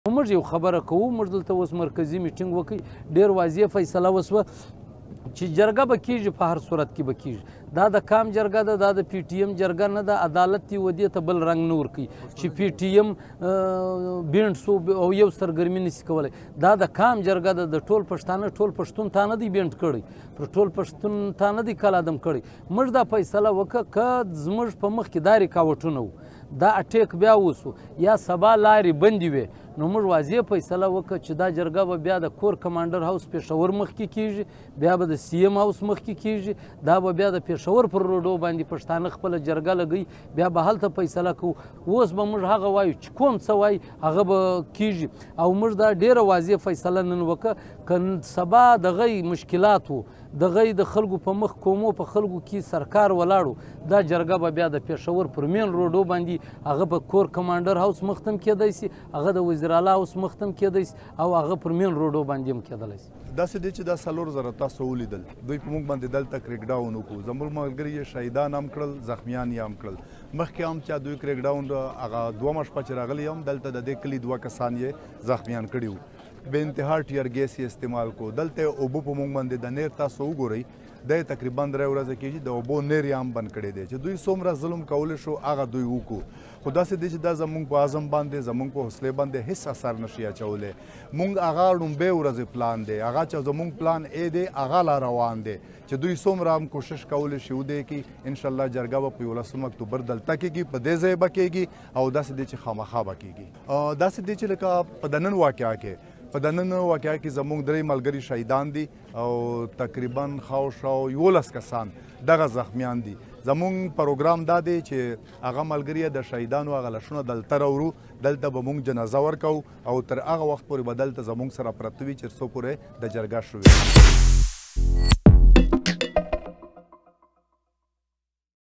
موږ یو خبره کوو، موږ دلته اوس مرکزي میټینګ وکړي، ډېر واضح فیصله وسوه چې جرګه به کېږي، په هر صورت کې به کېږي. دا د کام جرګه ده، دا د پی ټي ایم جرګه نه ده. عدالت یې ودې ته بل رنګ نه ورکوي چې پی ټي ایم بینډ سو او یو سرګرمي نشي کولی. دا د کام جرګه ده، د ټول پښتانه، ټول پښتون تا نه دی بینډ کړی، پر ټول پښتون تا نه دی کلادم کړی. موږ دا فیصله وکړه که زموږ په مخ کې دا رکاوټونه وو، دا اټیک بیا وسو یا سبا لارې بندې وې، نو موږ واضح فیصله وکړه چې دا جرګه به بیا د کور کمانډر هاوس پېښور مخکې کېږي، بیا به د سی ایم هاوس مخکې کېږي، دا به بیا د پېښور پر روډو باندې پښتانه خپله جرګه لګوي، بیا به هلته فیصله کوو. اوس به موږ هغه وایو چې کوم څه وایي هغه به کېږي. او موږ دا ډېره واضح فیصله نن وکړه که سبا دغه مشکلات و، دغه د خلکو په مخ کومو په خلکو کې سرکار ولاړو، دا جرګه به بیا د پېښور پر مین روډو باندې هغه په کور کمانډر هاوس مختم کېدی سي، هغه د وزیر اعلی هاوس مختم کېدی سي، او هغه پر مین روډو باندې هم کېدلی سي. داسې دی چې دا 4,000 تاسو ولیدل، دوی په موږ باندې دلته کریک ډاون وکړو. زموږ ملګري یې شهیدان هم کړل، زخمیان یې هم کړل. مخکې هم چې دوی کریک ډاون هغه 2 شپه چې راغلي هم دلته د دې کلي 2 کسان یې زخمیان کړي وو. بې انتها ټیر ګیس یې استعمال کو. دلته اوبه په موږ باندې د نیر تاسو وګورئ، دی تقریبا 3 ورځې کېږي د اوبو نیر یې هم بند کړی دی. چې دوی څومره ظلم کولی شو هغه دوی وکړو. خو داسې دی چې دا زموږ په عزم باندې، زموږ په حوصلې باندې هېڅ اثر نشي اچولی. موږ هغه لومبۍ ورځې پلان دی، هغه چې زموږ پلان ای دی هغه لا روان دی چې دوی څومره هم کوشش کولی شي ودې کړي. انشاءالله جرګه به په 11 اکتوبر دلته کېږي، په دې ځای به کېږي، او داسې دی چې خامخا به کېږي. داسې دی چې لکه په د نن واقعه کې زموږ 3 ملګري شهیدان دي او تقریبا خاوشاو 11 کسان دغه زخمیان دي. زموږ پروګرام دا دی چې هغه ملګري د شهیدانو هغه لاشونه دلته راوړو، دلته به موږ جنازه ورکوو، او تر هغه وخت پورې به دلته زموږ سره پرته وي چې څو پورې د جرګه شروع وي.